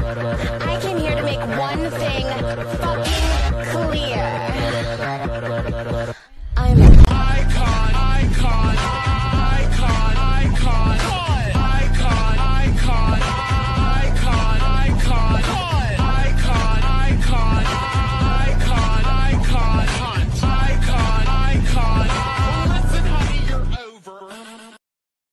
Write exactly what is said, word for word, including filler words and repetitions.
I came here to make one thing fucking clear.